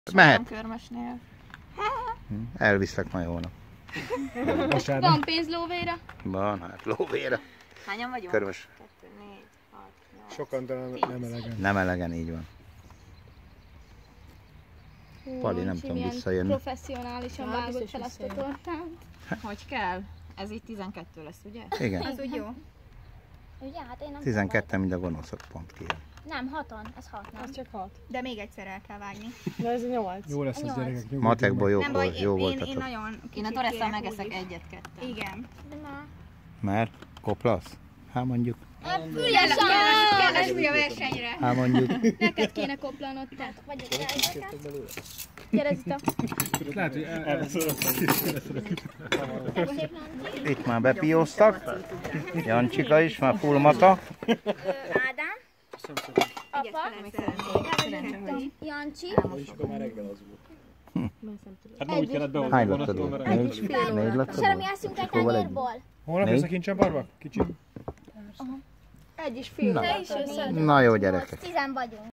Mehet. Körmösnél. Elviszlek majd holnap. Van pénz lóvéra? Van, hát lóvéra. Hányan vagyunk? Körmös. 2, 4, 6, 8. Sokan, de nem elegen. Nem elegen, így van. Pali, nem tudom visszajönni. Professzionálisan vágott fel azt a tortát. Hogy kell? Ez így 12 lesz, ugye? Igen. Az úgy jó. Ugye, hát én nem 12 mind a gonoszok pont kijön. Nem, 6-an, ez 6, nem? Az csak 6. De még egyszer el kell vágni. Na ez 8. Jó lesz ez, gyerekek. nyugodjunk Matekból meg. jó, Nem baj, jó én voltatok. nagyon Én kicsit a Torresszal kérek megeszek úgy. egyet-kettőt. Igen. De már. Mert koplasz? Hát mondjuk. Kell új a versenyre. Hát mondjuk. Neked kéne koplanod, te. Vagyok rá. Gyere Zita. Lehet, hogy Itt már bepióztak. Jancsika is, már full mata. Ádám, apa, Jancsi, Hát ma úgy kellett behozni Hány a lottad vonatból, volt? mert Négy lottad és arra mi volt? eszünk egy Hova legyen? tányérból. holnap Négy? jössz a kincsenparba? Kicsi. Egy is fél. Na jó gyerekek. 10 vagyunk.